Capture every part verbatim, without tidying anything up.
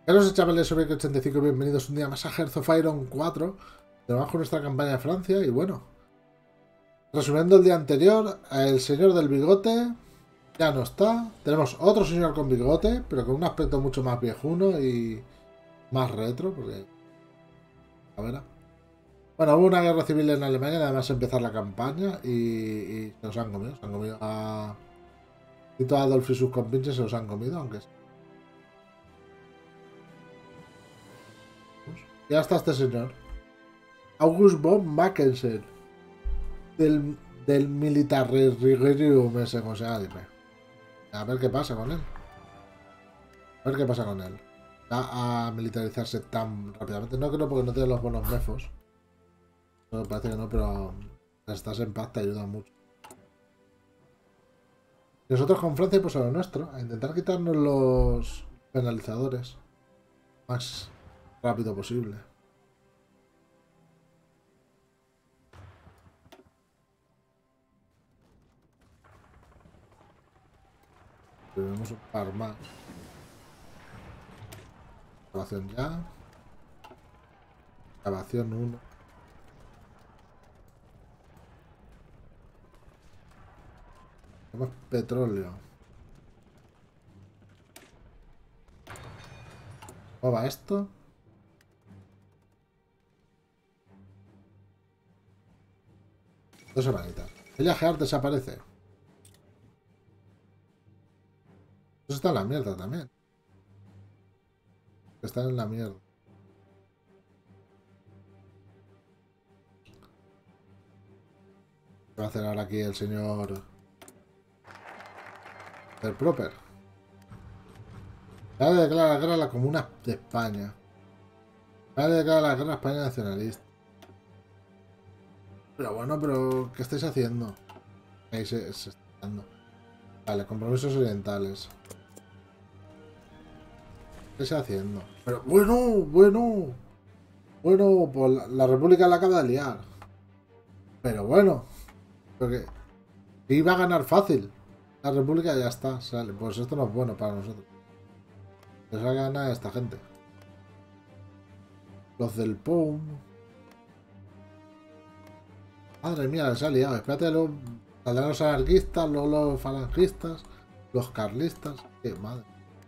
Hola chavales, soy Beck ochenta y cinco, bienvenidos un día más a Hearts of Iron cuatro. Tenemos con nuestra campaña de Francia y bueno, resumiendo el día anterior, el señor del bigote ya no está. Tenemos otro señor con bigote, pero con un aspecto mucho más viejuno y más retro, porque... A ver... Bueno, hubo una guerra civil en Alemania, nada más empezar la campaña y, y se los han comido, se han comido a... Y todo Adolf y sus compinches se los han comido, aunque... Ya está este señor. August von Mackensen. Del, del Militariregerium ese, como se llama, dime. A ver qué pasa con él. A ver qué pasa con él. Va a militarizarse tan rápidamente. No creo porque no tiene los buenos mefos. No, parece que no, pero estás en paz te ayuda mucho. Y nosotros con Francia, pues a lo nuestro. A intentar quitarnos los penalizadores. Más rápido posible. Tenemos un par más. Excavación ya. Excavación uno. Tenemos petróleo. ¿Cómo va esto? Dos semanitas. Ella Heart desaparece. Eso está en la mierda también. Están en la mierda. ¿Qué va a hacer ahora aquí el señor del Proper? Va a declarar la guerra a la Comuna de España. Va a declarar la guerra a España nacionalista. Pero bueno, pero ¿qué estáis haciendo? Ahí se, se está dando. Vale, compromisos orientales. ¿Qué se está haciendo? Pero bueno, bueno. Bueno, pues la, la República la acaba de liar. Pero bueno. Porque iba a ganar fácil. La República ya está, sale. Pues esto no es bueno para nosotros. Les va a ganar esta gente. Los del P O U M. Madre mía, les ha liado. Espérate, los, saldrán los anarquistas, luego los falangistas, los carlistas. Qué madre.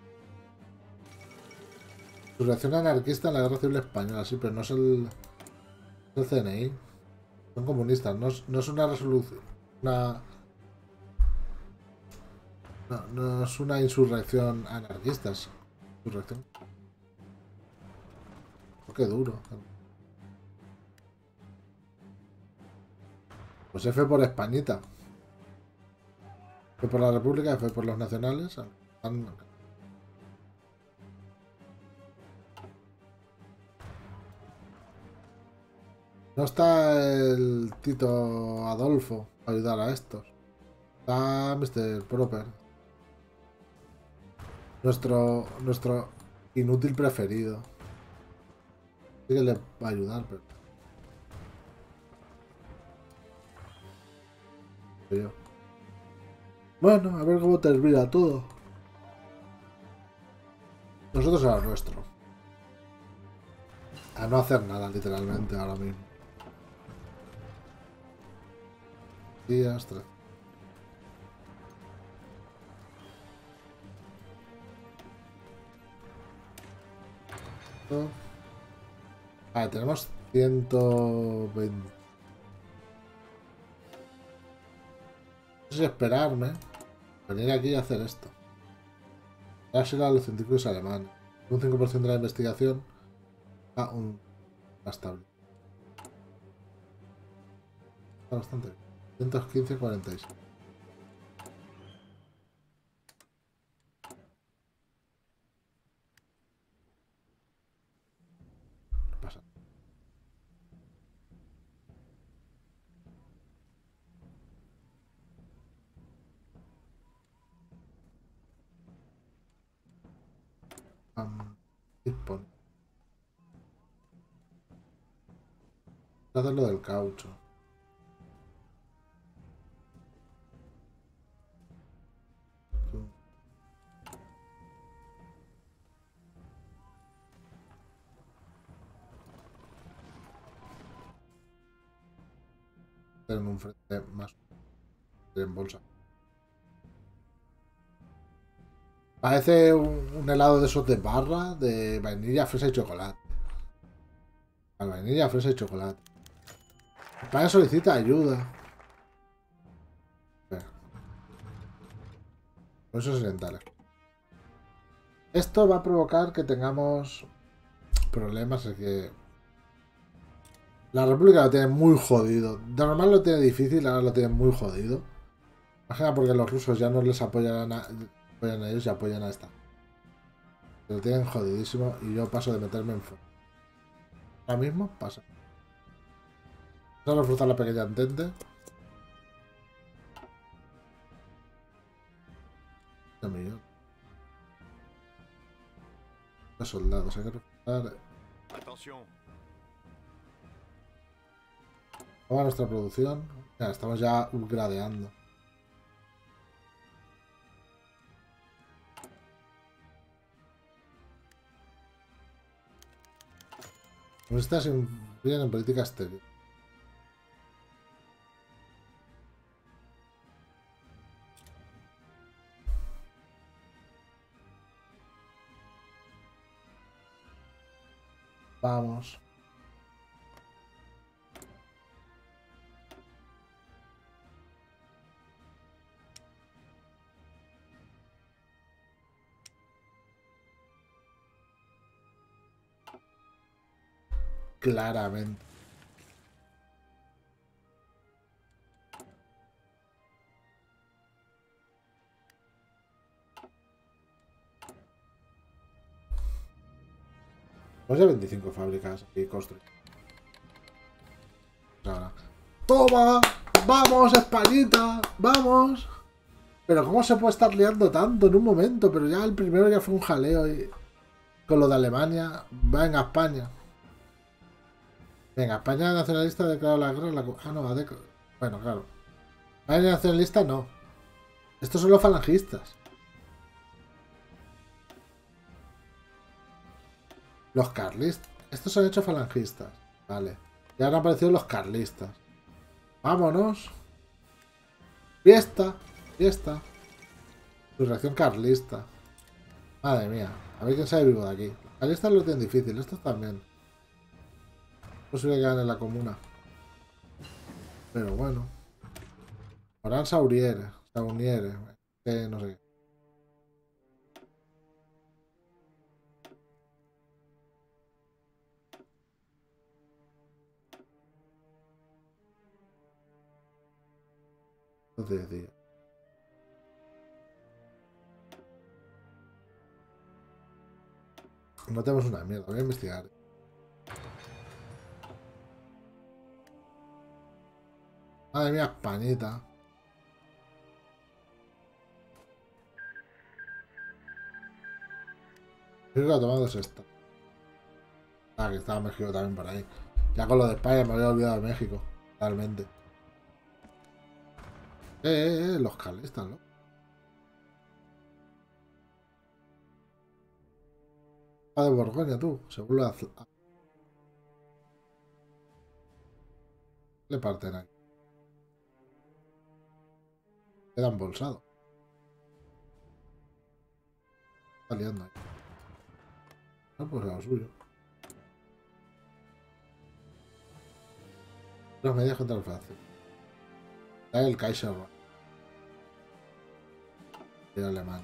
Su reacción anarquista en la guerra civil española, sí, pero no es el, el C N I. Son comunistas, no es, no es una resolución. Una. No, no es una insurrección anarquista, es insurrección. Oh, qué duro. Pues F por Españita. Fue por la República, fue por los nacionales. Han... No está el Tito Adolfo para ayudar a estos. Está mister Proper. Nuestro, nuestro inútil preferido. Sí que le va a ayudar, pero... Yo. Bueno, a ver cómo termina todo. Nosotros a lo nuestro. A no hacer nada, literalmente, ahora mismo. Días, tres. Vale, tenemos ciento veinte. No sé si esperarme. Venir aquí y hacer esto. Ahora será los científicos alemanes. Un cinco por ciento de la investigación a un estable. Está bastante bien. ciento quince cuarenta y seis. No pasa. Um, dispone. Voy a hacer lo del caucho. en un frente más en bolsa. Parece un, un helado de esos de barra de vainilla, fresa y chocolate. Al vainilla, fresa y chocolate. España solicita ayuda. Procesos orientales. Esto va a provocar que tengamos problemas. Es que la República lo tiene muy jodido. De normal lo tiene difícil, ahora lo tiene muy jodido. Imagina porque los rusos ya no les apoyan a, apoyan a ellos y apoyan a esta. Lo tienen jodidísimo y yo paso de meterme en fuego. Ahora mismo pasa. Vamos a reforzar la pequeña entente. Un millón. Los soldados, hay que reforzar. Atención. Vamos a nuestra producción. Ya, estamos ya upgradeando. Estas influyen en política exterior. Vamos. Claramente. Pues ya veinticinco fábricas y construir. Ahora. ¡Toma! ¡Vamos, Españita! ¡Vamos! Pero ¿cómo se puede estar liando tanto en un momento? Pero ya el primero ya fue un jaleo y... con lo de Alemania. Venga, España. Venga, España nacionalista ha declarado la guerra. La... Ah, no, ha declarado... Bueno, claro. España nacionalista no. Estos son los falangistas. Los carlistas. Estos son hechos falangistas. Vale. Ya han aparecido los carlistas. Vámonos. Fiesta. Fiesta. Reacción carlista. Madre mía. A ver quién sale vivo de aquí. Los carlistas lo tienen difícil. Estos también. Es posible que ganen la comuna. Pero bueno. Orán Sauriere. Sauniere. Eh, no sé qué. Entonces decía. No tenemos una mierda. Voy a investigar. Madre mía, Españita. Creo que lo tomado es esta. Ah, que estaba México también por ahí. Ya con lo de España me había olvidado de México. Totalmente. Eh, eh, eh, los carlistas, ¿no? Ah, de Borgoña, tú. Según la... Le parten aquí. Queda embolsado. Está liando ahí. No, pues a lo suyo. Los medios contra el Francia. Está el Kaiser. El alemán.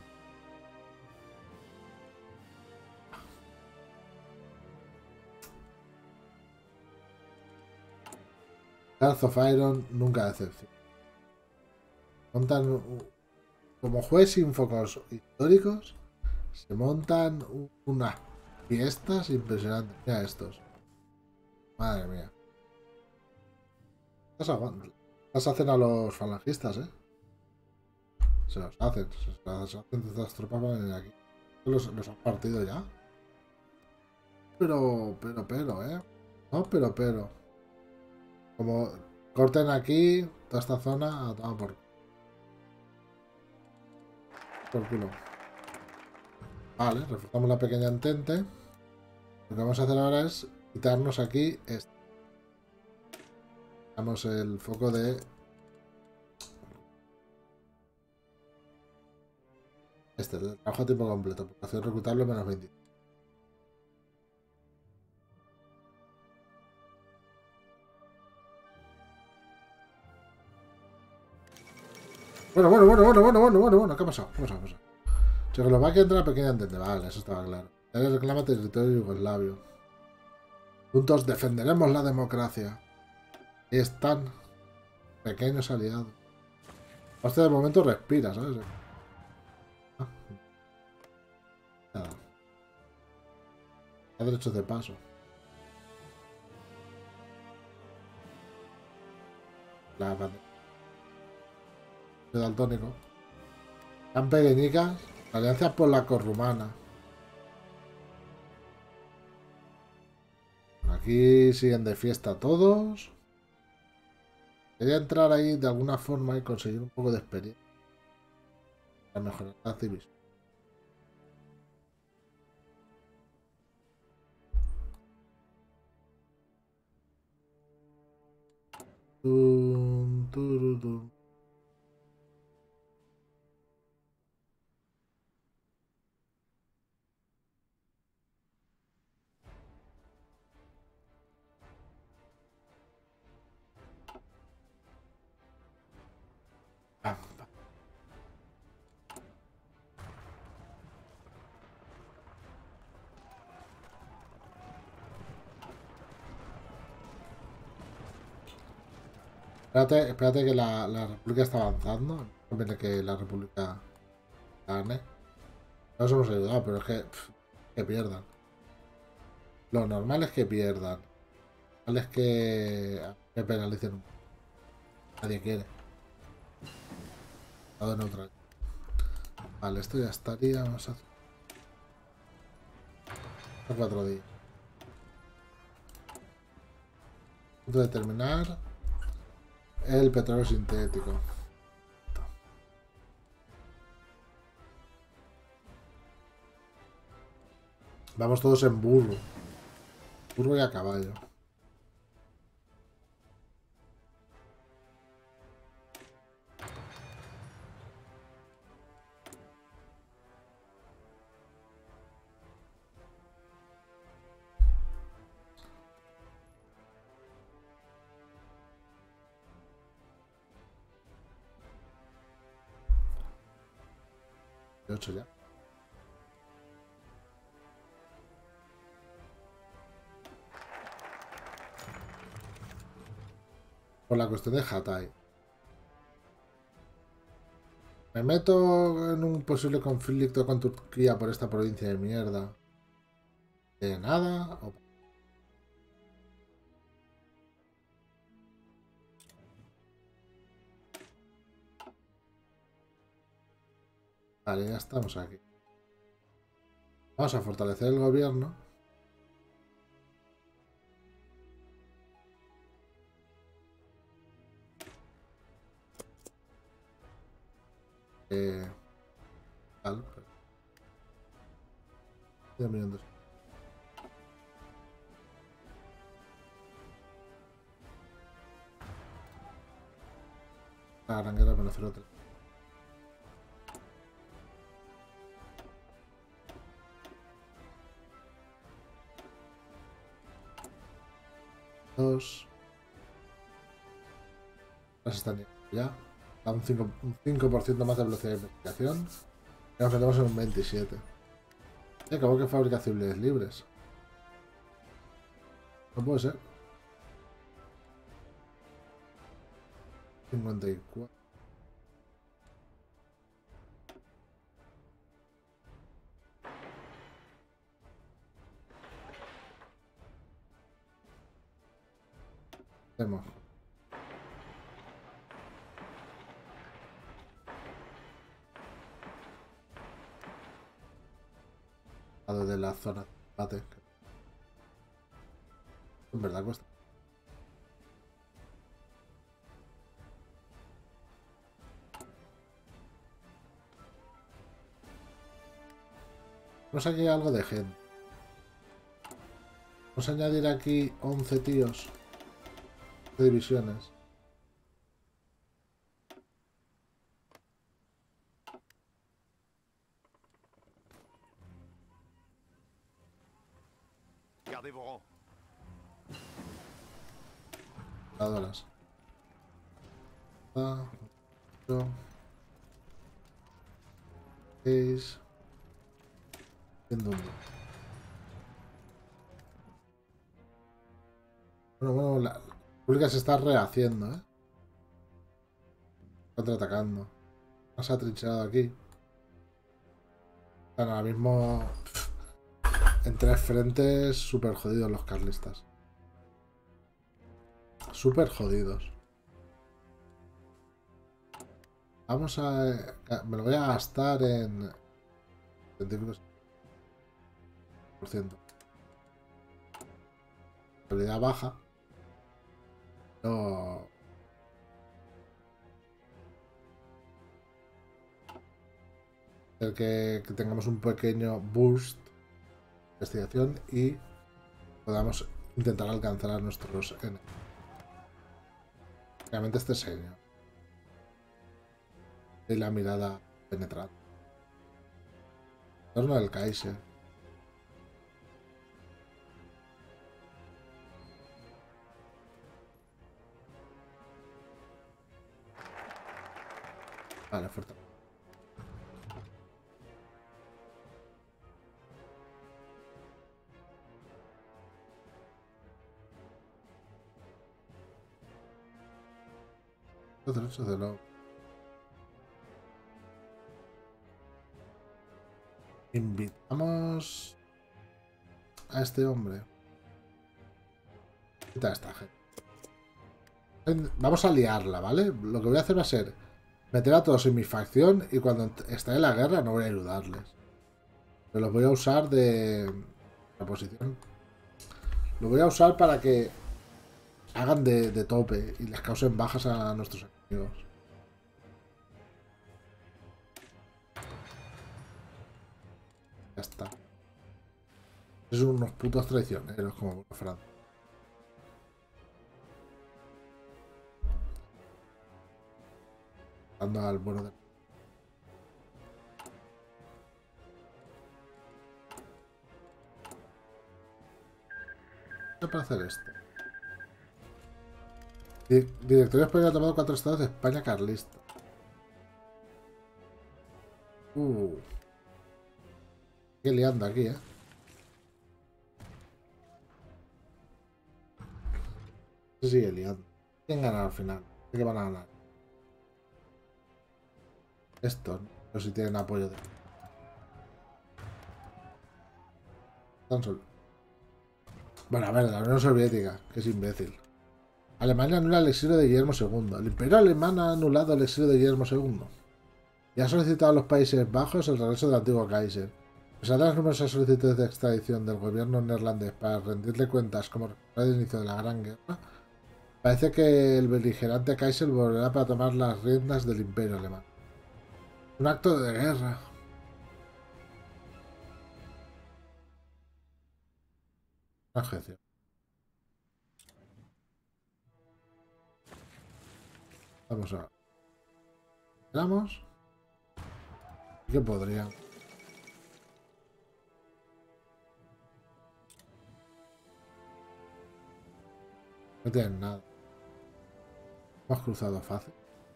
Hearth of Iron nunca decepciona. Montan como jueves sin focos históricos. Se montan unas fiestas impresionantes. Mira estos. Madre mía. Las hacen a los falangistas, ¿eh? Se los hacen. Se los hacen de estas tropas para venir aquí. Los, los han partido ya. Pero, pero, pero, ¿eh? No, pero, pero. Como corten aquí, toda esta zona, a tomar por, por culo. Vale, reforzamos la pequeña entente. Lo que vamos a hacer ahora es quitarnos aquí esto. Damos el foco de... Este, el trabajo a tiempo completo. Acción reclutable menos veinte. Bueno, bueno, bueno, bueno, bueno, bueno, bueno, bueno. ¿Qué ha pasado? ¿Qué ha pasado? ¿Qué ha pasado? Checoslovaquia entra a pequeña entente. Vale, eso estaba claro. Él reclama territorio yugoslavio. Juntos defenderemos la democracia. Ahí están. Pequeños aliados. Hostia, de momento respira, ¿sabes? Ah, nada. A derechos de paso. La bandera. Daltónico. Tan pequeñicas. Alianza polaco-rumana. Aquí siguen de fiesta todos. Quería entrar ahí de alguna forma y conseguir un poco de experiencia para mejorar la civilización. Tum, turutum. Pam, pam. Espérate, espérate que la, la República está avanzando. No conviene que la República gane. No nos hemos ayudado, pero es que, pff, que pierdan. Lo normal es que pierdan. Lo normal es que me penalicen un poco. Nadie quiere. Estado neutral. Vale, esto ya estaría. Vamos a hacer cuatro días. Punto de terminar. El petróleo sintético. Vamos todos en burro. Burro y a caballo. De ocho ya. Por la cuestión de Hatay. Me meto en un posible conflicto con Turquía por esta provincia de mierda. De nada. O... Vale, ya estamos aquí. Vamos a fortalecer el gobierno. Eh, tal, pero... millones. La gran guerra menos cero tres. Dos. Las están ya. Da un cinco, un cinco por ciento más de velocidad de investigación. Y nos metemos en un veintisiete. Y acabó que fabrica civiles libres. No puede ser. cincuenta y cuatro. Hacemos. De la zona de combate. En verdad cuesta. Vamos a añadir algo de gente. Vamos a añadir aquí once tíos. divisiones. Adoras. Ah, ocho, seis, viendo uno. Bueno, bueno, la, la República se está rehaciendo, ¿eh? Contraatacando. Más atrincherado aquí. Están ahora mismo pff, en tres frentes súper jodidos los carlistas. Súper jodidos. Vamos a... Me lo voy a gastar en... científicos por ciento. Habilidad baja. No... El que, que tengamos un pequeño boost de investigación y podamos intentar alcanzar a nuestros enemigos. Realmente este señor. Y la mirada penetrante. Torno del Kaiser. Vale, fuerte. Los derechos de lo... Invitamos a este hombre. Quita a esta gente. Vamos a liarla, ¿vale? Lo que voy a hacer va a ser meter a todos en mi facción y cuando esté en la guerra no voy a ayudarles. Pero los voy a usar de... la posición. Lo voy a usar para que hagan de, de tope y les causen bajas a nuestros enemigos. Ya está. Son unos putos traicioneros como Francia. Dando al bueno de... ¿Qué para hacer esto? Directorio español ha tomado cuatro estados de España carlista. Uh. Qué liando aquí, eh. Se sigue liando. ¿Quién gana al final? ¿Qué van a ganar? Estos, ¿no? Pero si tienen apoyo de... Tan solo. Bueno, a ver, la Unión Soviética, que es imbécil. Alemania anula el exilio de Guillermo segundo. El Imperio Alemán ha anulado el exilio de Guillermo segundo. Y ha solicitado a los Países Bajos el regreso del antiguo Kaiser. A pesar de las numerosas solicitudes de extradición del gobierno neerlandés para rendirle cuentas como responsable del inicio de la Gran Guerra, parece que el beligerante Kaiser volverá para tomar las riendas del Imperio Alemán. Un acto de guerra. Una objeción. Vamos a... ¿Esperamos? ¿Qué podría? No tienen nada. Hemos cruzado fácil.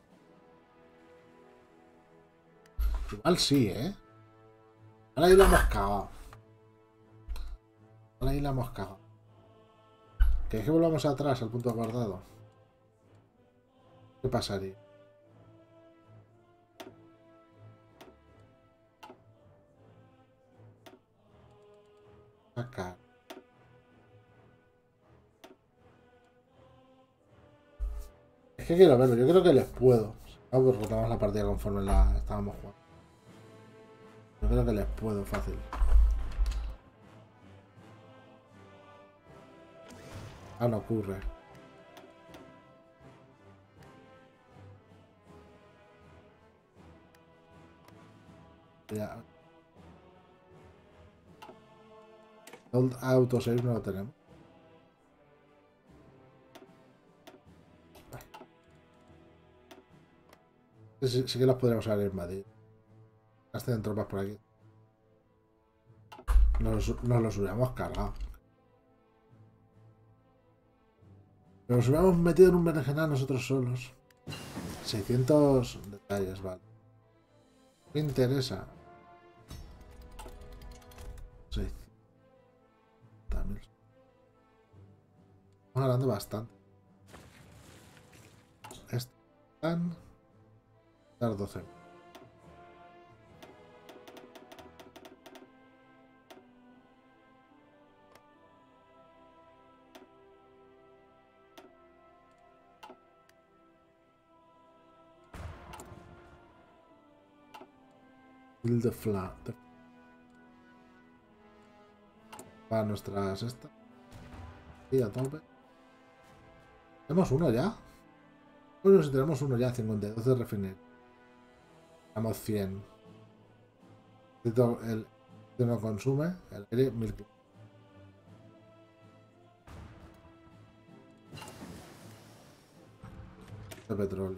Igual sí, ¿eh? Ahora ahí la hemos cagado. Ahora ahí la hemos cagado. ¿Queréis que volvamos atrás al punto guardado? ¿Qué pasaría? Acá. Es que quiero verlo. Yo creo que les puedo. Ah, pues rotamos la partida conforme la estábamos jugando. Yo creo que les puedo fácil. Ah, no ocurre. Ya. Autosave no lo tenemos. Sí, sí que los podríamos haber invadido. Las tienen tropas por aquí. Nos, nos los hubiéramos cargado. Pero nos hubiéramos metido en un berenjenal nosotros solos. seiscientos detalles, vale. Me interesa. seiscientos mil. Estamos ganando bastante. Están. Dar doce. Build the flat. Para nuestras estas. Y a tope. ¿Tenemos uno ya? Bueno, si tenemos uno ya, cincuenta y dos de refinería. Tenemos cien. El que no consume, el aire mil. De petróleo.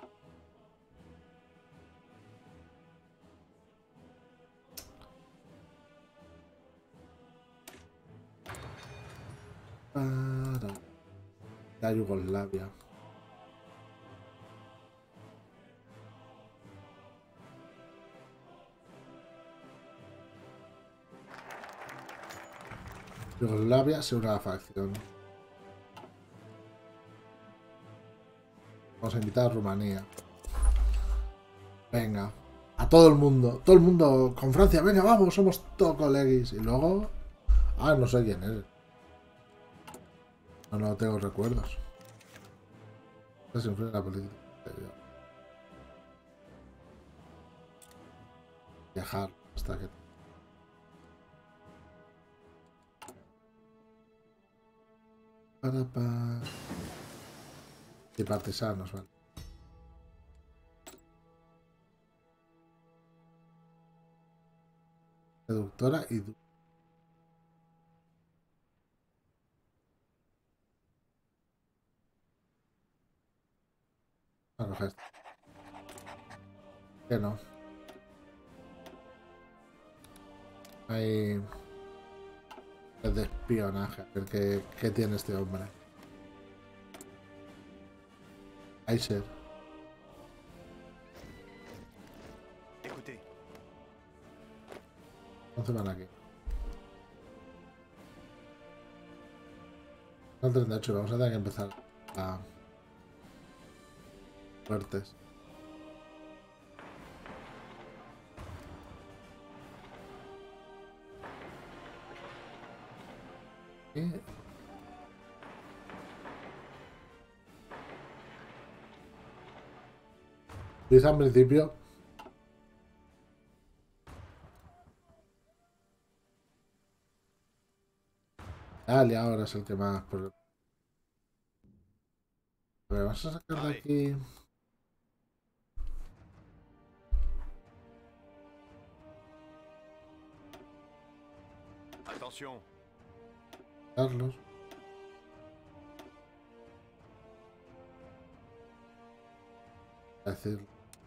Para la Yugoslavia. Yugoslavia se une a la facción. Vamos a invitar a Rumanía. Venga. A todo el mundo. Todo el mundo con Francia. Venga, vamos. Somos todos coleguis. Y luego... Ah, no sé quién es. No, no tengo recuerdos. No se influye en la política. Viajar hasta que... Para, para... Y partisanos, vale. Seductora y... A coger esto. Que no. Hay... Es de espionaje. A ver qué, qué tiene este hombre. Aiser. once van aquí. Al treinta y ocho, vamos a tener que empezar a... Fuertes. Y... Empieza al principio. Dale, ahora es el que más... Pero vamos a sacar de aquí... Attention. Carlos. Decir...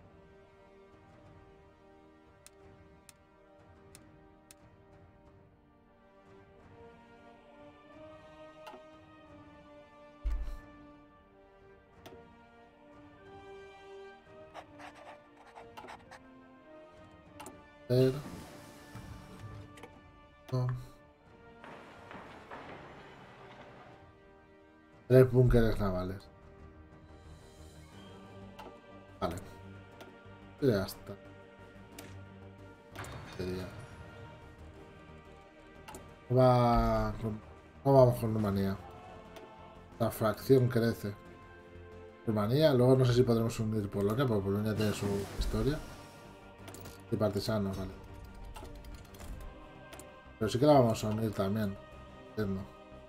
Pero... No. Tres búnkeres navales. Vale. Ya está. Sería. Va... No vamos con Rumanía. La fracción crece. Rumanía, luego no sé si podremos unir Polonia, porque Polonia tiene su historia. Y partisanos, vale. Pero sí que la vamos a unir también. Entiendo.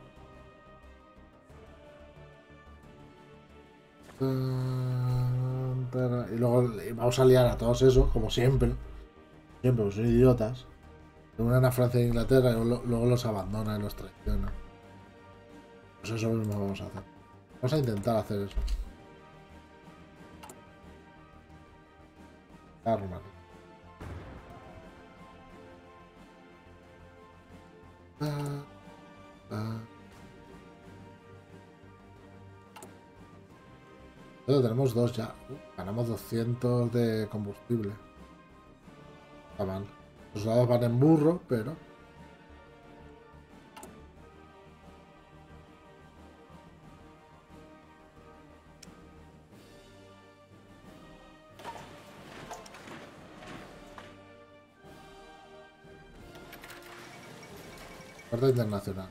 Y luego vamos a liar a todos esos, como siempre. Siempre, pues son idiotas. Se unen a Francia e Inglaterra y luego los abandonan y los traicionan. Pues eso mismo vamos a hacer. Vamos a intentar hacer eso. La Rumanía. Ah, ah. Pero tenemos dos ya. Uh, ganamos doscientos de combustible. Está mal. Los soldados van en burro, pero... Carta internacional.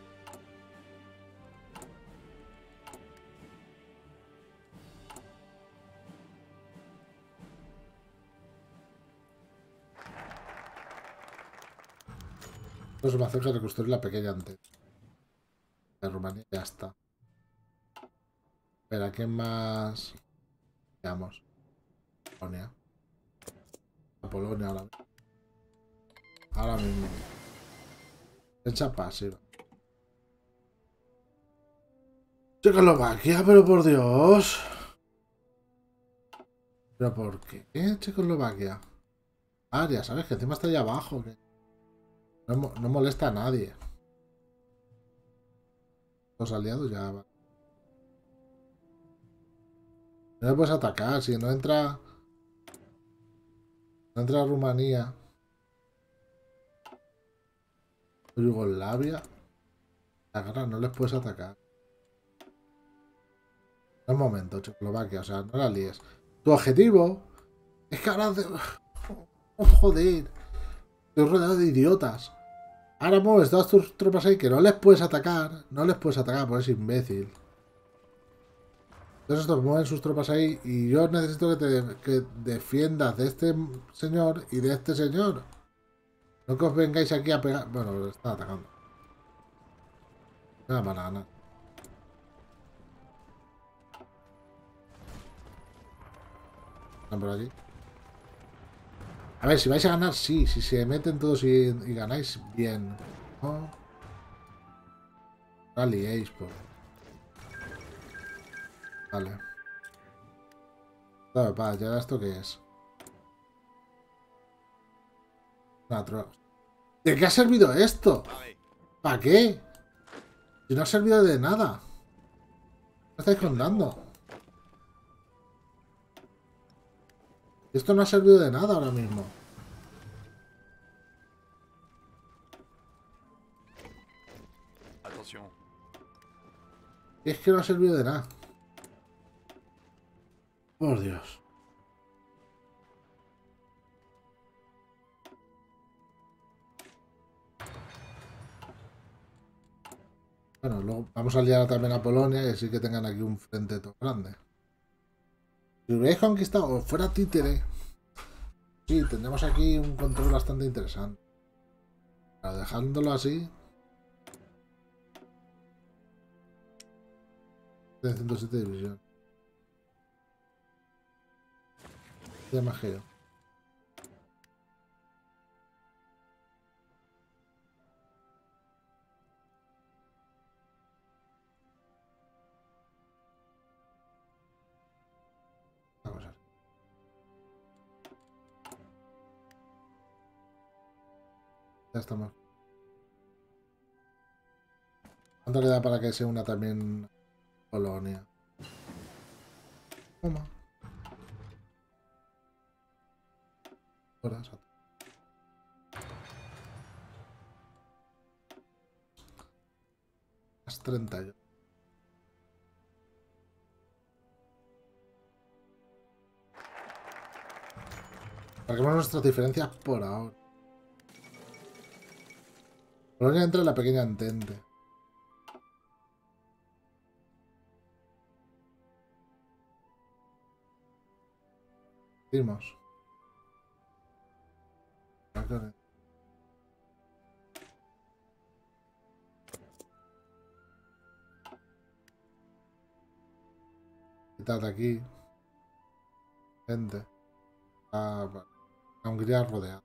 Esto me hace que reconstruir la pequeña antes. De Rumanía ya está. Pero ¿a quién más? Veamos. Polonia. A Polonia ahora. Ahora mismo. Hecha pasiva. Checoslovaquia, pero por Dios. ¿Pero por qué? ¿Eh? Checoslovaquia. Ah, ya sabes que encima está allá abajo. Que no, no molesta a nadie. Los aliados ya van. No le puedes atacar. Si no entra... No entra a Rumanía. Yugoslavia. La guerra no les puedes atacar. No es momento, Checoslovaquia. O sea, no la líes. Tu objetivo es que ahora... De... Oh, joder. Estoy rodeado de idiotas. Ahora mueves todas tus tropas ahí que no les puedes atacar. No les puedes atacar, porque es imbécil. Entonces estos mueven sus tropas ahí y yo necesito que te que defiendas de este señor y de este señor. No que os vengáis aquí a pegar... Bueno, lo están atacando. Una banana. Están por aquí. A ver, si vais a ganar, sí. Si se meten todos y, y ganáis, bien. ¿No? No liéis, por... Vale. Claro, para, ¿ya esto qué es? Una tro... ¿De qué ha servido esto? ¿Para qué? Si no ha servido de nada. ¿Qué estáis contando? Esto no ha servido de nada ahora mismo. Y es que no ha servido de nada. Por Dios. Bueno, luego vamos a liar también a Polonia y así que tengan aquí un frente todo grande. Si lo hubierais conquistado, fuera títere. Sí, tendremos aquí un control bastante interesante. Pero dejándolo así. De ciento siete divisiones. De mageo. Vamos a ver. Ya estamos. ¿Cuánto le da para que se una también Polonia? Toma. Horas. Las treinta y ocho. Marquemos nuestras diferencias por ahora. Polonia entra en la pequeña entente. Dimos. Quitad aquí. Gente. A, a Hungría rodeada.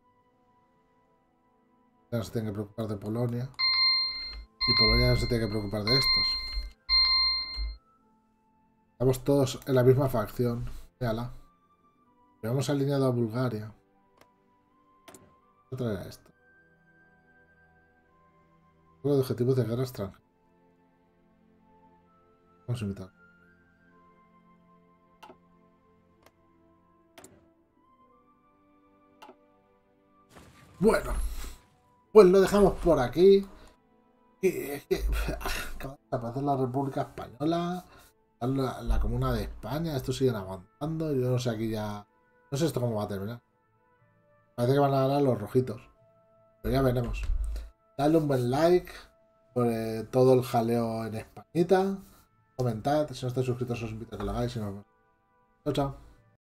Ya no se tiene que preocupar de Polonia. Y Polonia no se tiene que preocupar de estos. Estamos todos en la misma facción. Véala. Habíamos alineado a Bulgaria. Voy a traer a esto. Juego de objetivos de guerra extranjera. Vamos a invitar. Bueno, pues lo dejamos por aquí. Es que acaba de desaparecer la República Española, la, la Comuna de España, estos siguen aguantando. Yo no sé aquí ya. No sé esto cómo va a terminar. Parece que van a ganar los rojitos. Pero ya veremos. Dale un buen like por eh, todo el jaleo en Españita. Comentad. Si no estáis suscritos, os invito a que lo hagáis. Si no, chao, chao.